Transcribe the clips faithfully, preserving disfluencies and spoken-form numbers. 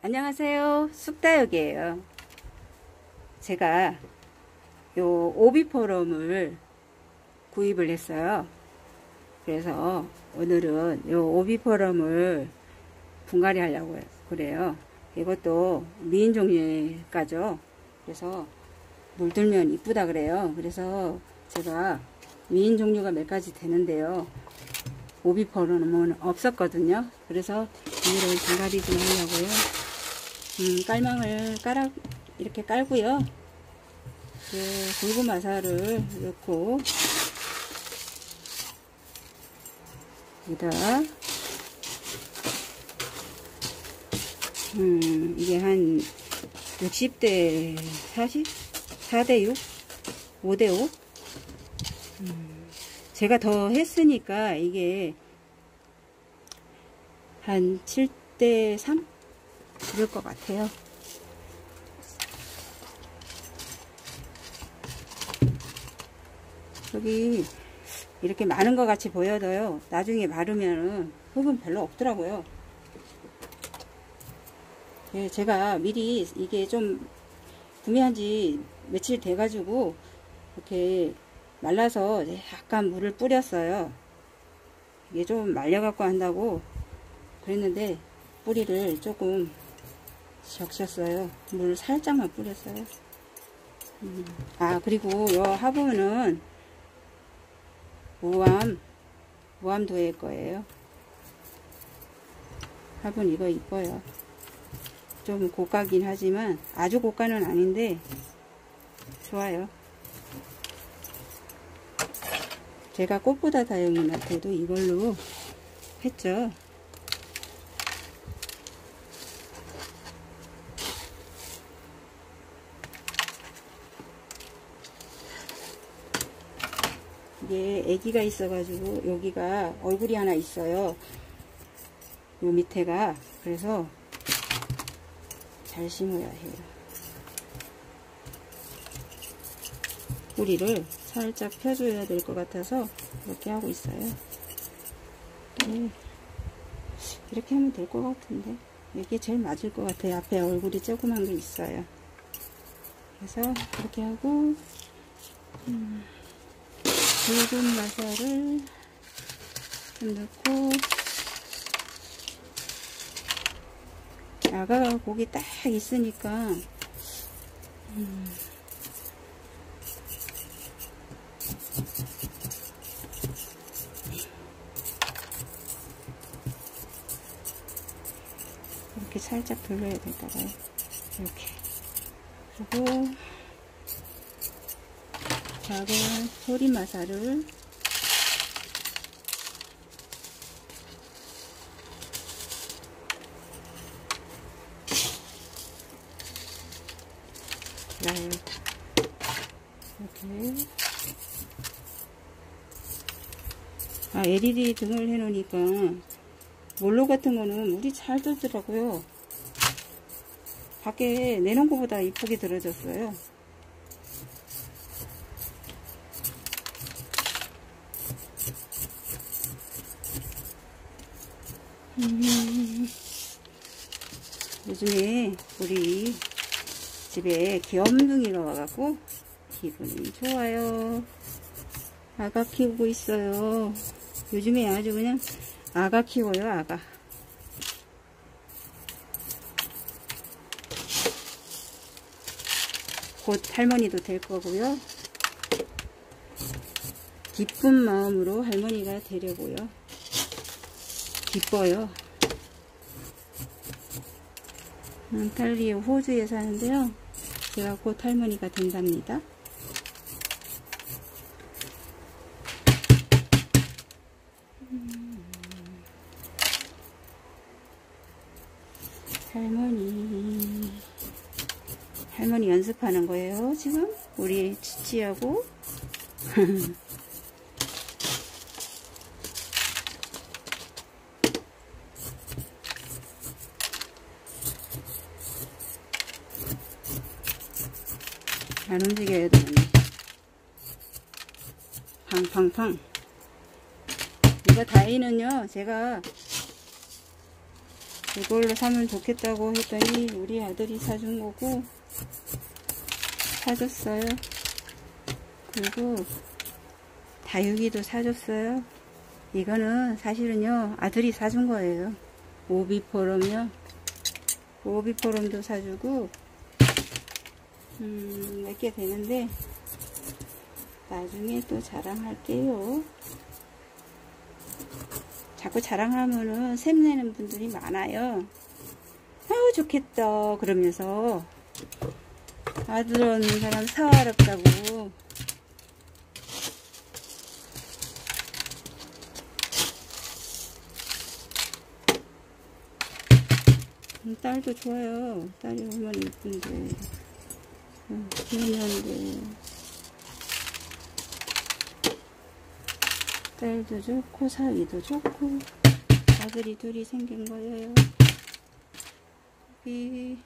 안녕하세요. 쑥다육이에요. 제가 요 오비포럼을 구입을 했어요. 그래서 오늘은 요 오비포럼을 분갈이 하려고 그래요. 이것도 미인 종류가죠. 그래서 물들면 이쁘다 그래요. 그래서 제가 미인 종류가 몇 가지 되는데요. 오비포럼은 없었거든요. 그래서 오늘은 분갈이 좀 하려고요. 음, 깔망을 깔아, 이렇게 깔고요. 그 굵은 마사를 넣고, 여기다, 음, 이게 한 육십 대 사십? 사 대 육? 오 대 오? 음, 제가 더 했으니까 이게 한 칠 대 삼? 그럴 것 같아요. 여기 이렇게 많은 것 같이 보여도요, 나중에 마르면은 흙은 별로 없더라고요. 예, 제가 미리 이게 좀 구매한 지 며칠 돼 가지고 이렇게 말라서 약간 물을 뿌렸어요. 이게 좀 말려 갖고 한다고 그랬는데 뿌리를 조금 적셨어요. 물 살짝만 뿌렸어요. 음. 아, 그리고 요 화분은 모암 모암도의 거예요. 화분 이거 이뻐요. 좀 고가긴 하지만 아주 고가는 아닌데 좋아요. 제가 꽃보다 다육님한테도 이걸로 했죠. 이게 애기가 있어가지고 여기가 얼굴이 하나 있어요. 요 밑에가. 그래서 잘 심어야 해요. 뿌리를 살짝 펴줘야 될 것 같아서 이렇게 하고 있어요. 네. 이렇게 하면 될 것 같은데 이게 제일 맞을 것 같아요. 앞에 얼굴이 조그만 게 있어요. 그래서 이렇게 하고 음. 굵은 마사를 좀 넣고, 아가가 고기 딱 있으니까 음, 이렇게 살짝 돌려야 될까봐요. 이렇게. 그리고 작은 소리 마사를 네. 이렇게. 아, 엘이디 등을 해 놓으니까 몰로 같은 거는 물이 잘 들더라고요. 밖에 내놓은 것보다 이쁘게 들어졌어요. 음, 요즘에 우리 집에 귀염둥이가 와갖고 기분이 좋아요. 아가 키우고 있어요. 요즘에 아주 그냥 아가 키워요. 아가. 곧 할머니도 될 거고요. 기쁜 마음으로 할머니가 되려고요. 기뻐요. 안탈리아 호주에 사는데요. 제가 곧 할머니가 된답니다. 음, 할머니 할머니 연습하는 거예요. 지금 우리 치치하고 안 움직여야 되는데. 팡팡팡. 이거 다이는요, 제가 이걸로 사면 좋겠다고 했더니 우리 아들이 사준 거고, 사줬어요. 그리고 다육이도 사줬어요. 이거는 사실은요 아들이 사준 거예요. 오비포럼요. 오비포럼도 사주고 음, 몇 개 되는데 나중에 또 자랑할게요. 자꾸 자랑하면은 샘내는 분들이 많아요. 아우 좋겠다 그러면서 아들 얻는 사람 사와롭다고. 음, 딸도 좋아요. 딸이 얼마나 이쁜데. 음, 귀여운데. 딸도 좋고 사위도 좋고 아들이 둘이 생긴 거예요. 여기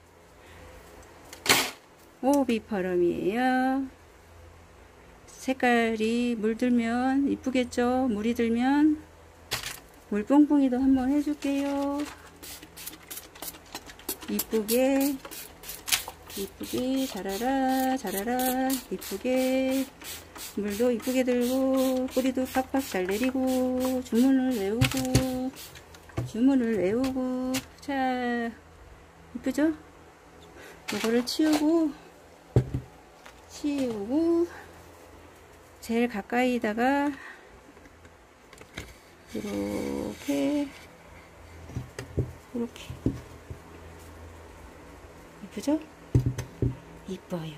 오비퍼럼이에요. 색깔이 물들면 이쁘겠죠. 물이 들면 물뽕뽕이도 한번 해줄게요. 이쁘게 이쁘게 자라라 자라라 이쁘게 물도 이쁘게 들고 뿌리도 팍팍 잘 내리고 주문을 외우고 주문을 외우고. 자 이쁘죠? 이거를 치우고 치우고 제일 가까이다가 이렇게 이렇게 이쁘죠? 이뻐요.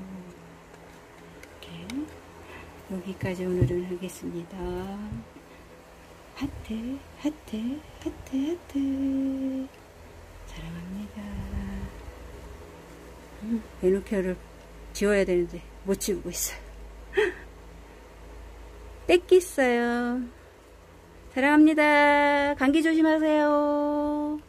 이렇게 여기까지 오늘은 하겠습니다. 하트 하트 하트 하트 사랑합니다. 음, 에노케어를 지워야 되는데 못 지우고 있어요. 떼끼 있어요. 사랑합니다. 감기 조심하세요.